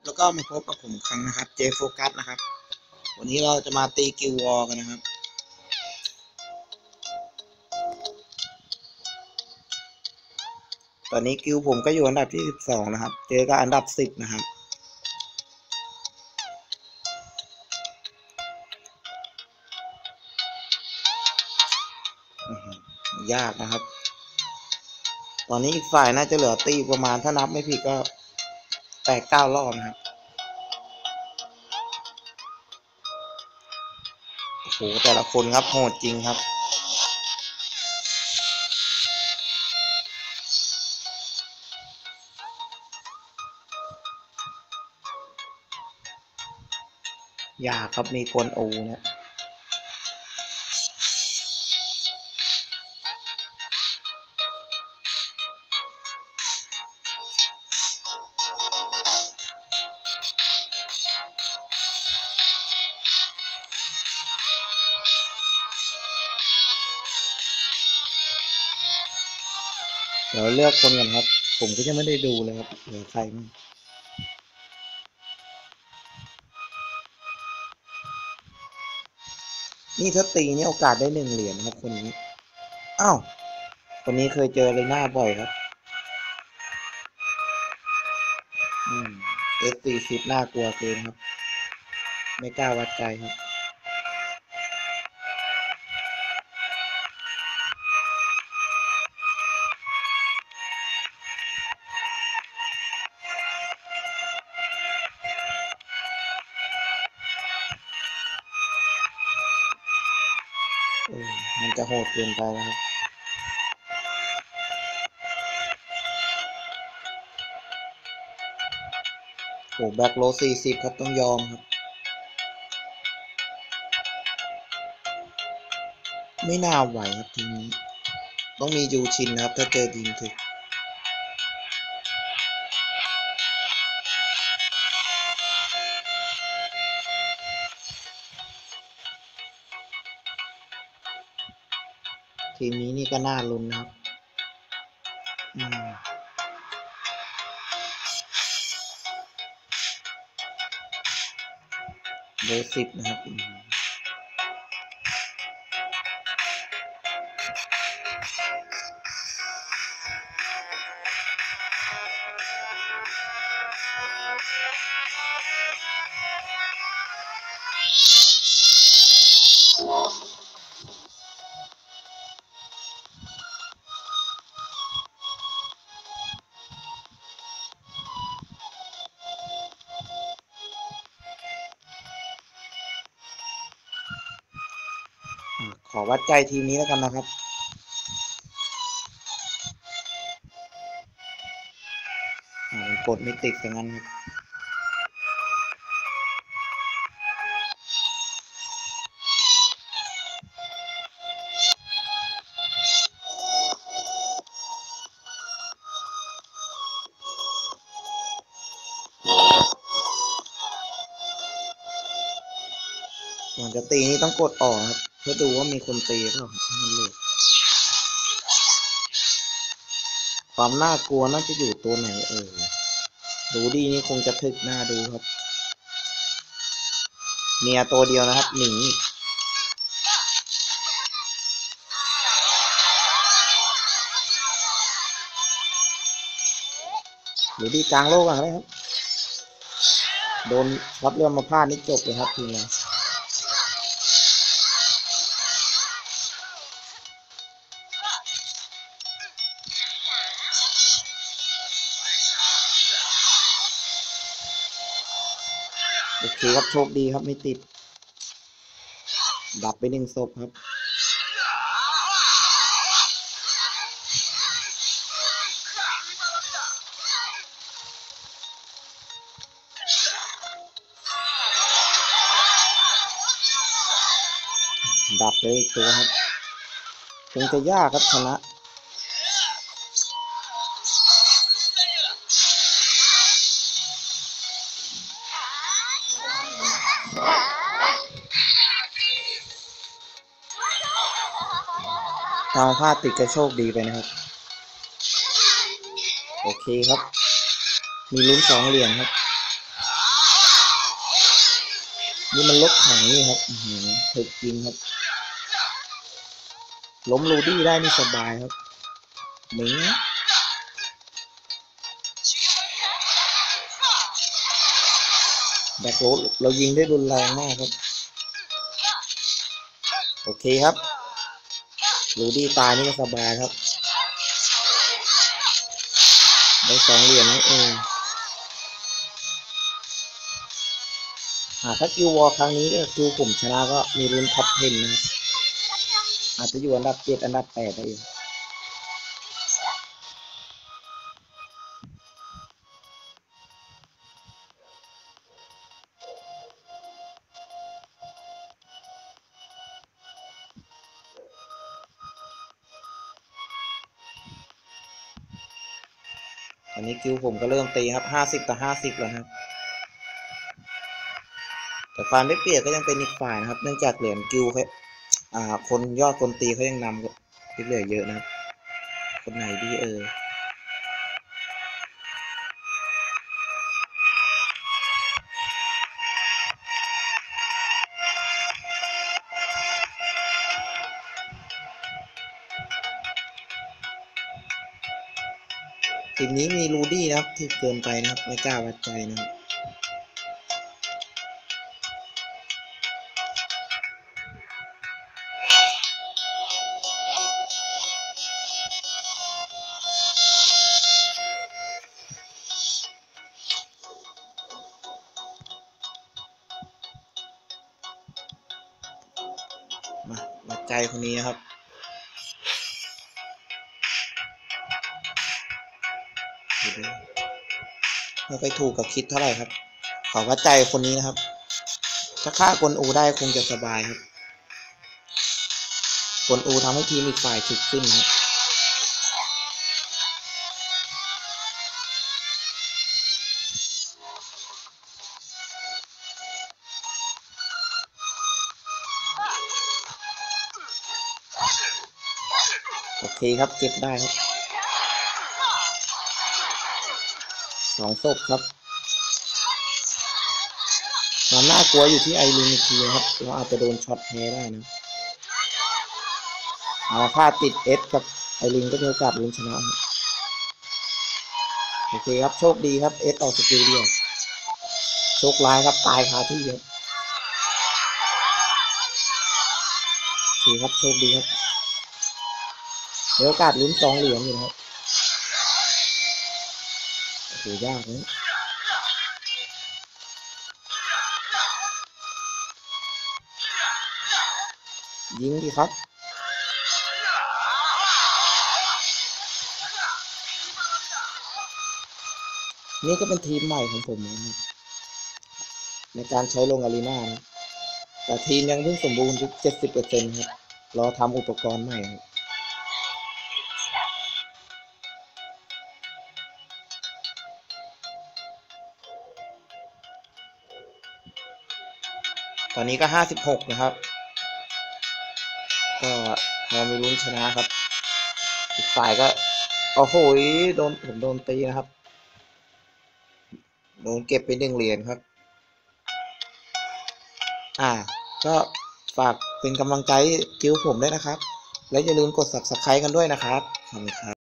แล้วก็มาพบกับผมครั้งนะครับเจโฟกัสนะครับวันนี้เราจะมาตีกิลวอร์กันนะครับตอนนี้กิลผมก็อยู่อันดับที่12นะครับเจอกับอันดับ10นะครับยากนะครับตอนนี้อีกฝ่ายน่าจะเหลือตีประมาณถ้านับไม่ผิดก็8-9 รอบนะครับโอ้โหแต่ละคนครับโหดจริงครับยากครับมีคนโอเนี่ยเดี๋ยวเลือกคนกันครับผมก็จะไม่ได้ดูเลยครับเหลือใครมั้งนี่ถ้าตีนี่โอกาสได้1 เหรียญครับคนนี้อ้าวคนนี้เคยเจอเลยหน้าบ่อยครับS40น่ากลัวเกินครับไม่กล้าวัดใจครับมันจะโหดเกินไปแล้วครับโอ้แบ็คโล40ครับต้องยอมครับไม่น่าไหวครับทีนี้ต้องมียูชินนะครับถ้าเจอดีมถึกทีมนี้นี่ก็น่าลุ้นนะครับเบอร์10นะครับขอวัดใจทีมนี้แล้วกันนะครับกดไม่ติดอย่างนั้นครับก่อนจะตีนี่ต้องกดออกครับเพื่อดูว่ามีคนตีเปล่ามันเลยความน่ากลัวน่าจะอยู่ตัวไหนดูดีนี่คงจะถึกหน้าดูครับเมียตัวเดียวนะครับหนีหรือดีกลางโลกอะไรครับโดนรับเรื่องมาพลาดนี่จบเลยครับทีนี้โอเคครับโชคดีครับไม่ติดดับไป1 ศพครับดับเลยอีกตัวครับคงจะยากครับชนะทางพลาดติดก็โชคดีไปนะครับโอเคครับมีลุ้น2 เหรียญครับนี่มันลบขังนี่ครับถึกจริงครับล้มรูดี้ได้นี่สบายครับหมิงแบ็คโรดเรายิงได้รุนแรงมากครับโอเคครับรูดี้ตายนี่ก็สบายครับได้2 เหรียญนั่นเองถ้าคิววอลครั้งนี้ก็คือผมชนะก็มีลุ้นท็อป 10นะครับอาจจะอยู่อันดับ 7อันดับ 8ได้อยู่ตอนนี้คิวผมก็เริ่มตีครับ50-50แล้วครับแต่ความได้เปรียบก็ยังเป็นอีกฝ่ายนะครับเนื่องจากเหรียญคิวเขาคนยอดคนตีเขายังนำที่เหลือเยอะนะครับคนไหนดีทีมนี้มีรูดี้นะครับที่เกินไปนะครับไม่กล้าวัดใจนะครับมาวัดใจคนนี้นะครับไม่ค่อยถูกกับคิดเท่าไหร่ครับขอวัดใจคนนี้นะครับถ้าฆ่ากวนอูได้คงจะสบายครับกวนอูทำให้ทีมอีกฝ่ายถึกขึ้นครับโอเคครับเก็บได้ครับ2 ศพครับความน่ากลัวอยู่ที่ไอรินอีกทีครับเราอาจจะโดนช็อตแพ้ได้นะถ้าติดเอสกับไอรินก็มีโอกาสลุ้นชนะโอเคครับโชคดีครับเอสออกสกิลเดียวโชคร้ายครับตายคาที่ครับโอเคครับโชคดีครับมีโอกาสลุ้น2 เหรียญอยู่นะครับโอ้โหยากเลยยิงดีครับนี่ก็เป็นทีมใหม่ของผมนะครับในการใช้ลงอารีนานะแต่ทีมยังเพิ่งสมบูรณ์ถึง70%ครับรอทำอุปกรณ์ใหม่ครับตอนนี้ก็56นะครับก็พอมีลุ้นชนะครับอีกฝ่ายก็โอ้โหผมโดนตีนะครับโดนเก็บไป1 เหรียญครับก็ฝากเป็นกำลังใจให้กิ้วผมด้วยนะครับและอย่าลืมกด Subscribe กันด้วยนะครับขอบคุณครับ